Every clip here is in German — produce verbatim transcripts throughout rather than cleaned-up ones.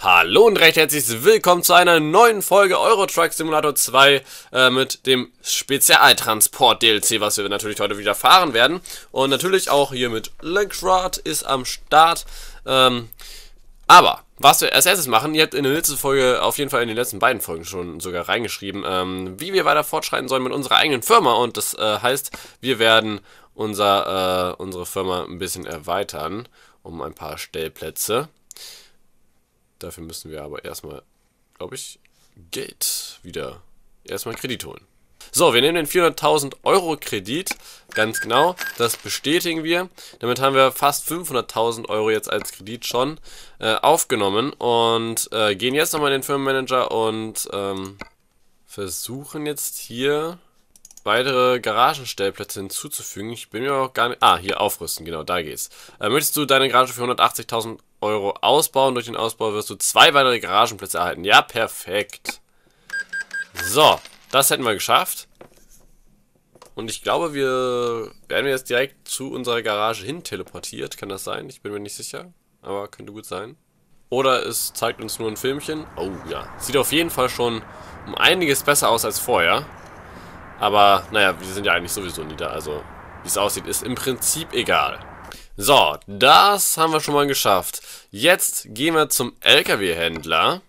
Hallo und recht herzlich willkommen zu einer neuen Folge Euro Truck Simulator zwei äh, mit dem Spezialtransport-D L C, was wir natürlich heute wieder fahren werden. Und natürlich auch hier mit Lenkrad ist am Start. Ähm, aber, was wir als erstes machen, ihr habt in der letzten Folge, auf jeden Fall in den letzten beiden Folgen schon sogar reingeschrieben, ähm, wie wir weiter fortschreiten sollen mit unserer eigenen Firma. Und das äh, heißt, wir werden unser, äh, unsere Firma ein bisschen erweitern um ein paar Stellplätze. Dafür müssen wir aber erstmal, glaube ich, Geld wieder, erstmal Kredit holen. So, wir nehmen den vierhunderttausend Euro Kredit, ganz genau, das bestätigen wir. Damit haben wir fast fünfhunderttausend Euro jetzt als Kredit schon äh, aufgenommen und äh, gehen jetzt nochmal in den Firmenmanager und ähm, versuchen jetzt hier weitere Garagenstellplätze hinzuzufügen. Ich bin mir auch gar nicht... Ah, hier aufrüsten, genau, da geht's. Äh, möchtest du deine Garage für hundertachtzigtausend Euro ausbauen? Durch den Ausbau wirst du zwei weitere Garagenplätze erhalten. Ja, perfekt. So, das hätten wir geschafft. Und ich glaube, wir werden jetzt direkt zu unserer Garage hin teleportiert. Kann das sein? Ich bin mir nicht sicher. Aber könnte gut sein. Oder es zeigt uns nur ein Filmchen. Oh ja, sieht auf jeden Fall schon um einiges besser aus als vorher. Aber, naja, wir sind ja eigentlich sowieso nie da, also wie es aussieht, ist im Prinzip egal. So, das haben wir schon mal geschafft. Jetzt gehen wir zum L K W-Händler.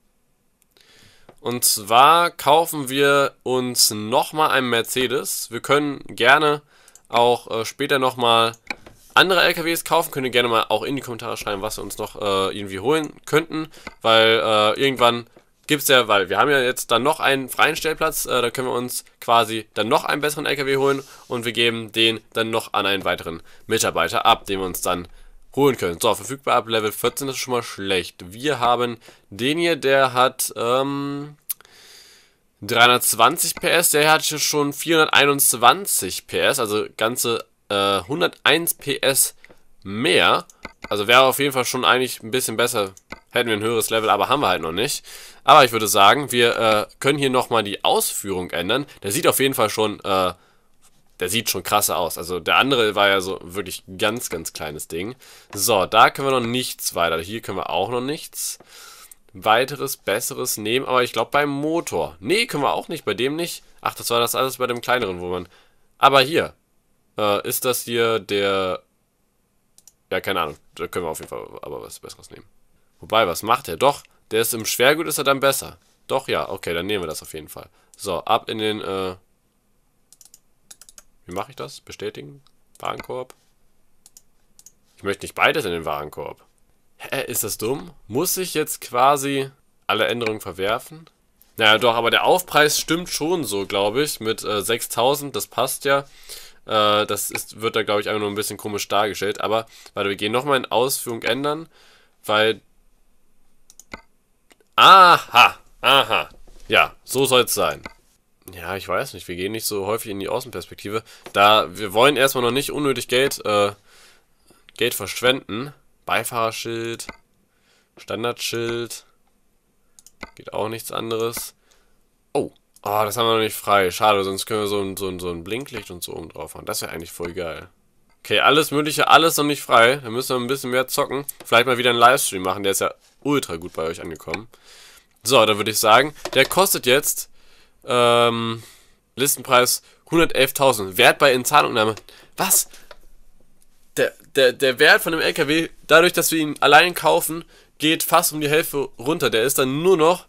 Und zwar kaufen wir uns nochmal einen Mercedes. Wir können gerne auch äh, später nochmal andere L K Ws kaufen. Könnt ihr gerne mal auch in die Kommentare schreiben, was wir uns noch äh, irgendwie holen könnten. Weil äh, irgendwann... gibt es ja, weil wir haben ja jetzt dann noch einen freien Stellplatz, äh, da können wir uns quasi dann noch einen besseren L K W holen und wir geben den dann noch an einen weiteren Mitarbeiter ab, den wir uns dann holen können. So, verfügbar ab Level vierzehn, das ist schon mal schlecht. Wir haben den hier, der hat ähm, dreihundertzwanzig P S, der hat schon vierhunderteinundzwanzig P S, also ganze äh, hunderteins P S mehr. Also wäre auf jeden Fall schon eigentlich ein bisschen besser, hätten wir ein höheres Level, aber haben wir halt noch nicht. Aber ich würde sagen, wir äh, können hier nochmal die Ausführung ändern. Der sieht auf jeden Fall schon, äh, der sieht schon krasser aus. Also der andere war ja so wirklich ganz, ganz kleines Ding. So, da können wir noch nichts weiter. Hier können wir auch noch nichts weiteres, besseres nehmen. Aber ich glaube beim Motor. Nee, können wir auch nicht, bei dem nicht. Ach, das war das alles bei dem kleineren, wo man... Aber hier, äh, ist das hier der... Ja, keine Ahnung. Da können wir auf jeden Fall aber was Besseres nehmen. Wobei, was macht er? Doch, der ist im Schwergut, ist er dann besser. Doch, ja, okay, dann nehmen wir das auf jeden Fall. So, ab in den, äh... Wie mache ich das? Bestätigen? Warenkorb? Ich möchte nicht beides in den Warenkorb. Hä, ist das dumm? Muss ich jetzt quasi alle Änderungen verwerfen? Naja, doch, aber der Aufpreis stimmt schon so, glaube ich, mit äh, sechstausend, das passt ja. Äh, das ist, wird da, glaube ich, einfach nur ein bisschen komisch dargestellt. Aber, warte, wir gehen nochmal in Ausführung ändern, weil... Aha, aha. Ja, so soll es sein. Ja, ich weiß nicht, wir gehen nicht so häufig in die Außenperspektive. Da, wir wollen erstmal noch nicht unnötig Geld, äh, Geld verschwenden. Beifahrerschild, Standardschild. Geht auch nichts anderes. Oh, oh, das haben wir noch nicht frei. Schade, sonst können wir so ein, so ein, so ein Blinklicht und so oben drauf haben. Das wäre eigentlich voll geil. Okay, alles mögliche, alles noch nicht frei. Da müssen wir ein bisschen mehr zocken. Vielleicht mal wieder einen Livestream machen, der ist ja ultra gut bei euch angekommen. So, dann würde ich sagen, der kostet jetzt ähm, Listenpreis hundertelftausend. Wert bei Inzahlungnahme. Was? Der, der, der Wert von dem L K W, dadurch, dass wir ihn allein kaufen, geht fast um die Hälfte runter. Der ist dann nur noch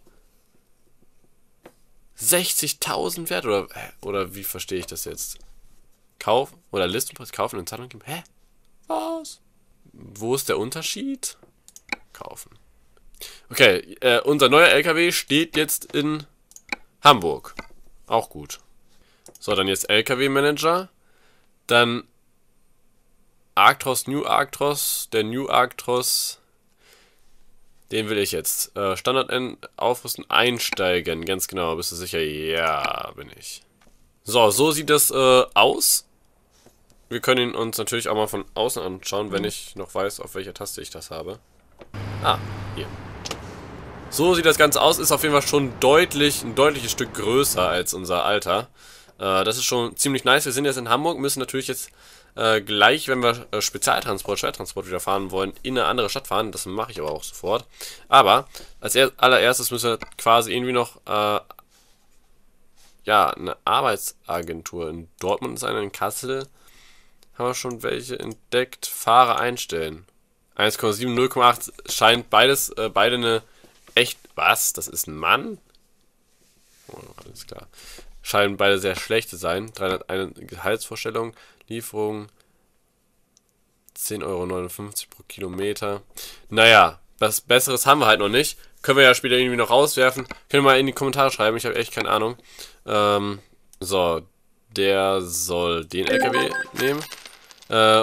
sechzigtausend wert. Oder, oder wie verstehe ich das jetzt? Kauf oder Listenpreis kaufen und Zahlung geben. Hä? Was? Wo ist der Unterschied? Kaufen. Okay, äh, unser neuer L K W steht jetzt in Hamburg. Auch gut. So, dann jetzt L K W-Manager. Dann Arctros, New Arctros. Der New Arctros, den will ich jetzt. Äh, Standard aufrüsten, einsteigen. Ganz genau, bist du sicher? Ja, bin ich. So, so sieht das äh, aus. Wir können ihn uns natürlich auch mal von außen anschauen, wenn ich noch weiß, auf welcher Taste ich das habe. Ah, hier. So sieht das Ganze aus. Ist auf jeden Fall schon deutlich, ein deutliches Stück größer als unser alter. Äh, das ist schon ziemlich nice. Wir sind jetzt in Hamburg, müssen natürlich jetzt äh, gleich, wenn wir äh, Spezialtransport, Schwertransport wieder fahren wollen, in eine andere Stadt fahren. Das mache ich aber auch sofort. Aber als er allererstes müssen wir quasi irgendwie noch äh, ja, eine Arbeitsagentur. In Dortmund ist eine, in Kassel haben wir schon welche entdeckt. Fahrer einstellen. eins Komma sieben, null Komma acht scheint beides, äh, beide eine echt... Was? Das ist ein Mann? Oh, alles klar. Scheinen beide sehr schlecht zu sein. dreihunderteins Gehaltsvorstellung, Lieferung zehn Euro neunundfünfzig pro Kilometer. Naja, was Besseres haben wir halt noch nicht. Können wir ja später irgendwie noch rauswerfen. Können wir mal in die Kommentare schreiben, ich habe echt keine Ahnung. Ähm, so, der soll den L K W nehmen. Äh,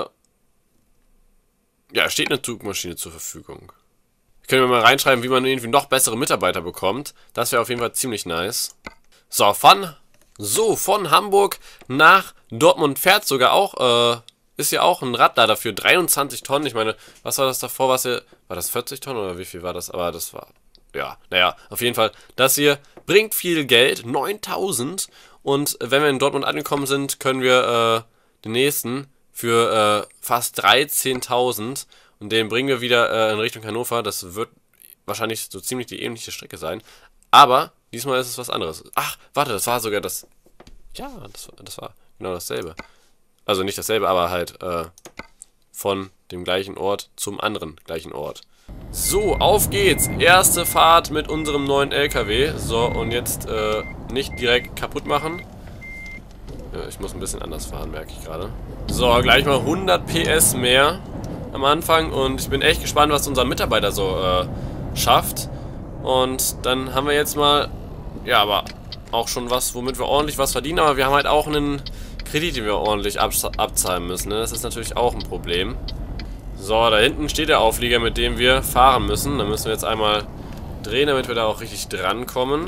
ja, steht eine Zugmaschine zur Verfügung. Können wir mal reinschreiben, wie man irgendwie noch bessere Mitarbeiter bekommt. Das wäre auf jeden Fall ziemlich nice. So, von, so, von Hamburg nach Dortmund fährt sogar auch, äh, ist ja auch ein Radlader für dreiundzwanzig Tonnen. Ich meine, was war das davor? Was hier, war das vierzig Tonnen oder wie viel war das? Aber das war, ja, naja, auf jeden Fall. Das hier bringt viel Geld, neuntausend. Und wenn wir in Dortmund angekommen sind, können wir äh, den nächsten für äh, fast dreizehntausend. Und den bringen wir wieder äh, in Richtung Hannover. Das wird wahrscheinlich so ziemlich die ähnliche Strecke sein. Aber diesmal ist es was anderes. Ach, warte, das war sogar das... Ja, das, das war genau dasselbe. Also nicht dasselbe, aber halt äh, von dem gleichen Ort zum anderen gleichen Ort. So, auf geht's. Erste Fahrt mit unserem neuen L K W. So, und jetzt äh, nicht direkt kaputt machen. Ja, ich muss ein bisschen anders fahren, merke ich gerade. So, gleich mal hundert P S mehr am Anfang. Und ich bin echt gespannt, was unser Mitarbeiter so äh, schafft. Und dann haben wir jetzt mal, ja, aber auch schon was, womit wir ordentlich was verdienen. Aber wir haben halt auch einen Kredit, den wir ordentlich abzahlen müssen. Ne? Das ist natürlich auch ein Problem. So, da hinten steht der Auflieger, mit dem wir fahren müssen. Da müssen wir jetzt einmal drehen, damit wir da auch richtig drankommen.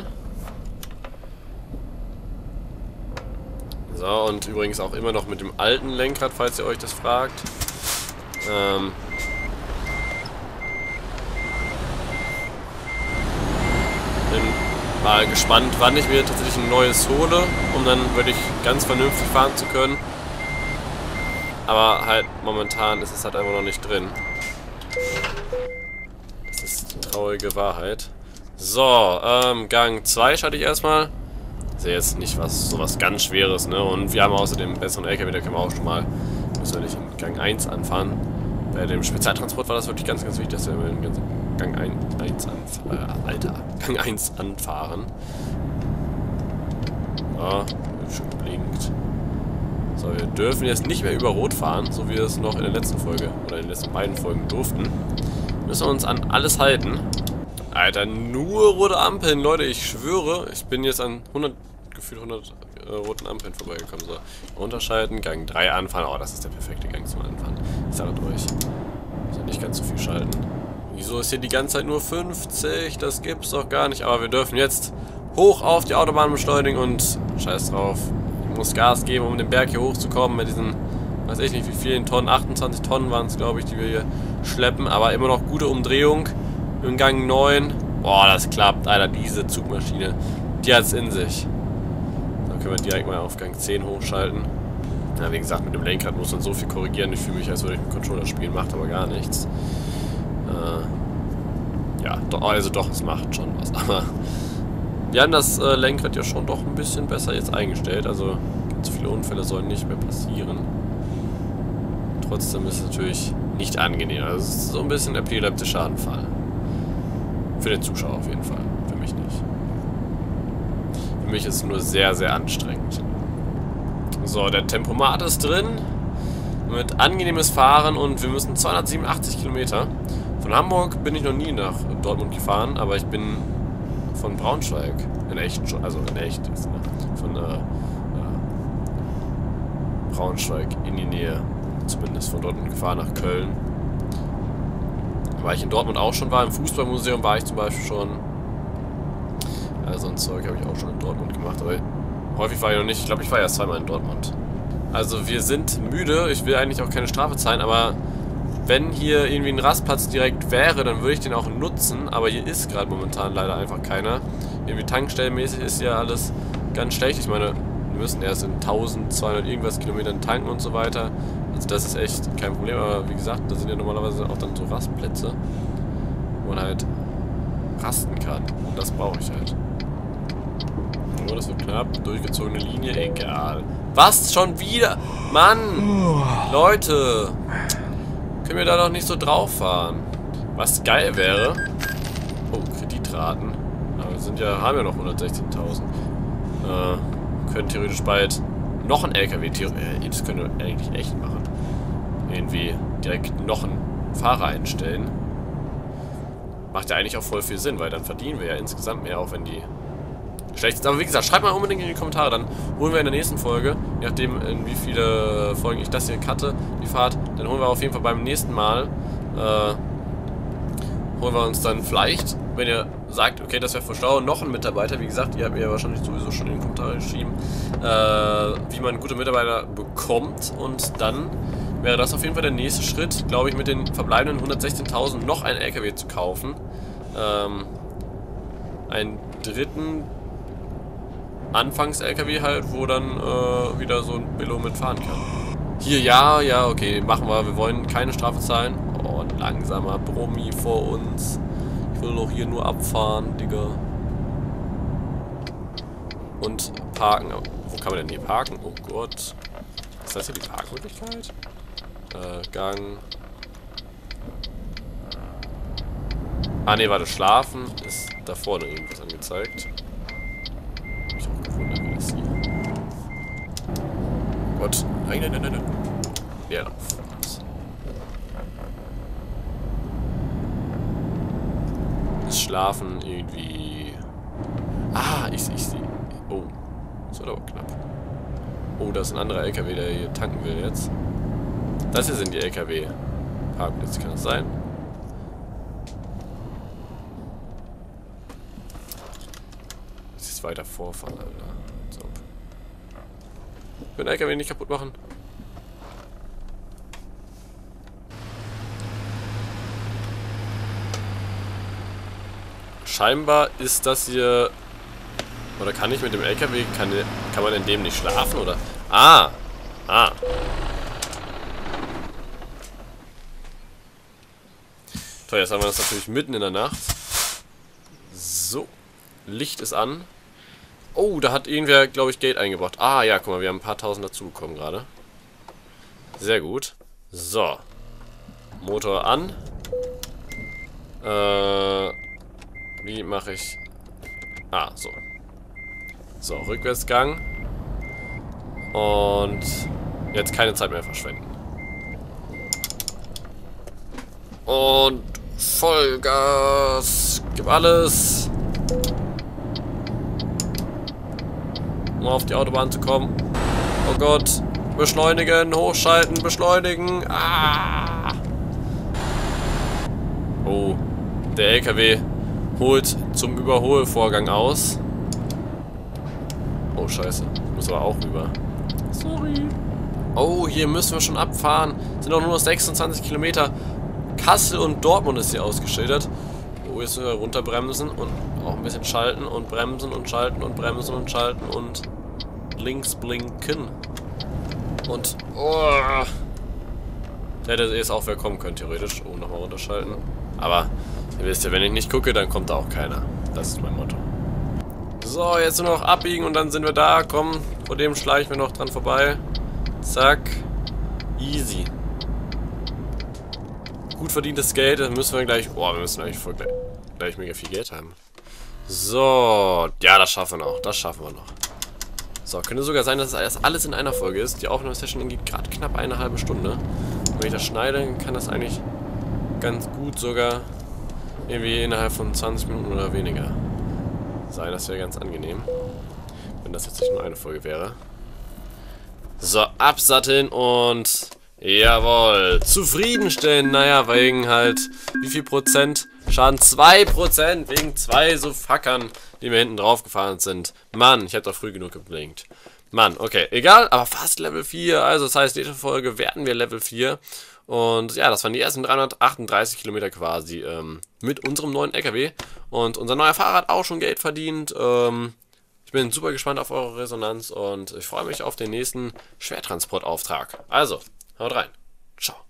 So, und übrigens auch immer noch mit dem alten Lenkrad, falls ihr euch das fragt. Ähm... Bin mal gespannt, wann ich mir tatsächlich ein neues hole, um dann wirklich ganz vernünftig fahren zu können. Aber halt momentan ist es halt einfach noch nicht drin. Das ist die traurige Wahrheit. So, ähm, Gang zwei schalte ich erstmal. Das ist ja jetzt nicht was, so was ganz Schweres, ne? Und wir haben außerdem einen besseren L K W, da können wir auch schon mal, müssen wir nicht in Gang eins anfahren. Bei dem Spezialtransport war das wirklich ganz, ganz wichtig, dass wir in Gang eins anfahren. Äh, Alter, Gang eins anfahren. Ja, schön blinkt. So, wir dürfen jetzt nicht mehr über Rot fahren, so wie wir es noch in der letzten Folge oder in den letzten beiden Folgen durften. Müssen wir uns an alles halten. Alter, nur rote Ampeln, Leute, ich schwöre, ich bin jetzt an hundert, gefühlt hundert äh, roten Ampeln vorbeigekommen. So, runterschalten, Gang drei anfahren. Oh, das ist der perfekte Gang zum Anfahren. Ich sage euch. Also nicht ganz so viel schalten. Wieso ist hier die ganze Zeit nur fünfzig? Das gibt's doch gar nicht. Aber wir dürfen jetzt hoch auf die Autobahn beschleunigen und scheiß drauf. Ich muss Gas geben, um den Berg hier hochzukommen mit diesen, weiß ich nicht wie vielen Tonnen, achtundzwanzig Tonnen waren es, glaube ich, die wir hier schleppen. Aber immer noch gute Umdrehung im Gang neun. Boah, das klappt, Alter, diese Zugmaschine, die hat's in sich. Dann können wir direkt mal auf Gang zehn hochschalten. Ja, wie gesagt, mit dem Lenkrad muss man so viel korrigieren. Ich fühle mich, als würde ich mit Controller spielen, macht aber gar nichts. Äh, ja, doch, also doch, es macht schon was. Aber wir haben das äh, Lenkrad ja schon doch ein bisschen besser jetzt eingestellt. Also ganz viele Unfälle sollen nicht mehr passieren. Trotzdem ist es natürlich nicht angenehm. Also es ist so ein bisschen epileptischer Anfall. Für den Zuschauer auf jeden Fall. Für mich nicht. Für mich ist es nur sehr, sehr anstrengend. So, der Tempomat ist drin. Mit angenehmes Fahren und wir müssen zweihundertsiebenundachtzig Kilometer. Von Hamburg bin ich noch nie nach Dortmund gefahren, aber ich bin von Braunschweig, in echt schon, also in echt, ist, ne? Von äh, äh, Braunschweig in die Nähe, zumindest von Dortmund gefahren nach Köln. Weil ich in Dortmund auch schon war, im Fußballmuseum war ich zum Beispiel schon. Also so ein Zeug habe ich auch schon in Dortmund gemacht, aber häufig war ich noch nicht, ich glaube ich war erst zweimal in Dortmund. Also wir sind müde, ich will eigentlich auch keine Strafe zahlen, aber wenn hier irgendwie ein Rastplatz direkt wäre, dann würde ich den auch nutzen, aber hier ist gerade momentan leider einfach keiner. Irgendwie tankstellenmäßig ist ja alles ganz schlecht. Ich meine, wir müssen erst in eintausendzweihundert irgendwas Kilometern tanken und so weiter. Also das ist echt kein Problem, aber wie gesagt, da sind ja normalerweise auch dann so Rastplätze, wo man halt rasten kann. Und das brauche ich halt. Oh, das wird knapp. Durchgezogene Linie, egal. Was? Schon wieder? Mann! Leute! Können wir da doch nicht so drauf fahren? Was geil wäre... Oh, Kreditraten. Aber wir sind ja, haben ja noch hundertsechzehntausend. Äh, können theoretisch bald noch ein L K W... Äh, das können wir eigentlich echt machen. Irgendwie direkt noch einen Fahrer einstellen. Macht ja eigentlich auch voll viel Sinn, weil dann verdienen wir ja insgesamt mehr, auch wenn die schlecht sind. Aber wie gesagt, schreibt mal unbedingt in die Kommentare, dann holen wir in der nächsten Folge, je nachdem in wie viele Folgen ich das hier cutte, die Fahrt, dann holen wir auf jeden Fall beim nächsten Mal, äh, holen wir uns dann vielleicht, wenn ihr sagt, okay, das wäre für Stau, noch ein Mitarbeiter, wie gesagt, ihr habt mir ja wahrscheinlich sowieso schon in den Kommentaren geschrieben, äh, wie man gute Mitarbeiter bekommt, und dann wäre das auf jeden Fall der nächste Schritt, glaube ich, mit den verbleibenden hundertsechzehntausend noch einen L K W zu kaufen. Ähm, einen dritten Anfangs-L K W halt, wo dann äh, wieder so ein Billo mitfahren kann. Hier, ja, ja, okay, machen wir. Wir wollen keine Strafe zahlen. Oh, ein langsamer Brummi vor uns. Ich will doch hier nur abfahren, Digga. Und parken. Wo kann man denn hier parken? Oh Gott. Ist das hier die Parkmöglichkeit? Äh, Gang. Ah ne, warte, schlafen ist da vorne irgendwas angezeigt. Hab mich auch gewundert, wie das hier. Gott. Nein, nein, nein, nein, nein. Leerlauf. Ist Schlafen irgendwie... Ah, ich, ich sehe. Oh. Das wird aber knapp. Oh, da ist ein anderer L K W, der hier tanken will jetzt. Das hier sind die L K W-Parkplätze, kann das sein? Ich muss weiter vorfahren, Alter. So. Ich will den L K W nicht kaputt machen. Scheinbar ist das hier... Oder kann ich mit dem L K W... Kann, kann man in dem nicht schlafen, oder? Ah! Ah! Toll, jetzt haben wir das natürlich mitten in der Nacht. So. Licht ist an. Oh, da hat irgendwer, glaube ich, Geld eingebracht. Ah, ja, guck mal, wir haben ein paar Tausend dazu bekommen gerade. Sehr gut. So. Motor an. Äh... Wie mache ich... Ah, so. So, Rückwärtsgang. Und jetzt keine Zeit mehr verschwenden. Und Vollgas. Gib alles. Um auf die Autobahn zu kommen. Oh Gott. Beschleunigen, hochschalten, beschleunigen. Ah. Oh. Der L K W holt zum Überholvorgang aus. Oh, scheiße. Ich muss aber auch rüber. Sorry. Oh, hier müssen wir schon abfahren. Sind auch nur noch sechsundzwanzig Kilometer. Kassel und Dortmund ist hier ausgeschildert. Oh, jetzt müssen wir runterbremsen und auch ein bisschen schalten und bremsen und schalten und bremsen und schalten und links blinken. Und, oh. Der hätte jetzt auch wer kommen können, theoretisch. Oh, nochmal runterschalten. Aber, ihr wisst ja, wenn ich nicht gucke, dann kommt da auch keiner. Das ist mein Motto. So, jetzt nur noch abbiegen und dann sind wir da. Komm, vor dem schleichen wir noch dran vorbei. Zack. Easy. Gut verdientes Geld, dann müssen wir gleich... Oh, wir müssen eigentlich voll gleich, gleich mega viel Geld haben. So, ja, das schaffen wir noch. Das schaffen wir noch. So, könnte sogar sein, dass das alles in einer Folge ist. Die Aufnahmesession geht gerade knapp eine halbe Stunde. Und wenn ich das schneide, kann das eigentlich ganz gut sogar irgendwie innerhalb von zwanzig Minuten oder weniger sein. Das wäre ganz angenehm, wenn das jetzt nicht nur eine Folge wäre. So, absatteln und jawohl, zufriedenstellen. Naja, wegen halt, wie viel Prozent? Schaden zwei Prozent wegen zwei so Fackern, die mir hinten drauf gefahren sind. Mann, ich hätte doch früh genug geblinkt. Mann, okay, egal, aber fast Level vier. Also das heißt, nächste Folge werden wir Level vier. Und ja, das waren die ersten dreihundertachtunddreißig Kilometer quasi ähm, mit unserem neuen L K W. Und unser neuer Fahrer hat auch schon Geld verdient. Ähm, ich bin super gespannt auf eure Resonanz und ich freue mich auf den nächsten Schwertransportauftrag. Also, Haut rein. Ciao.